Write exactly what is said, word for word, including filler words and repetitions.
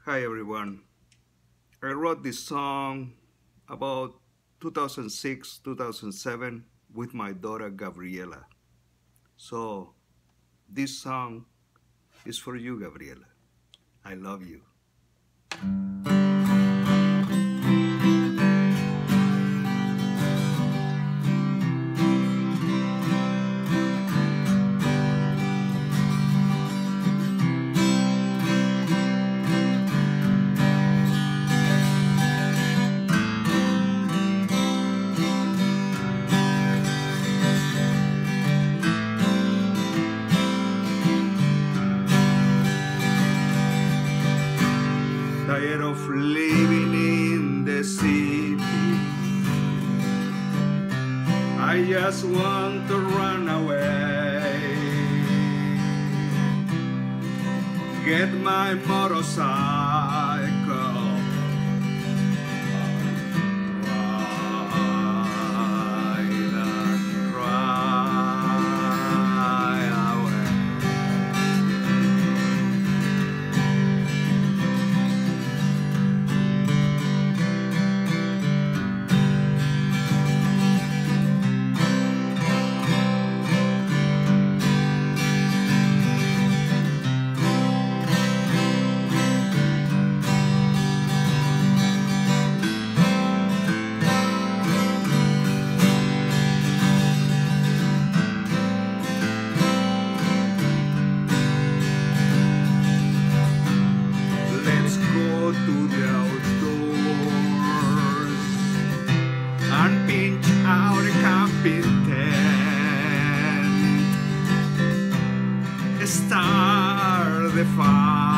Hi everyone. I wrote this song about two thousand six, two thousand seven with my daughter Gabriela. So this song is for you, Gabriela. I love you. Tired of living in the city, I just want to run away. Get my motorcycle, ride and drive away. To the outdoors and pinch out a camping tent, start the fire.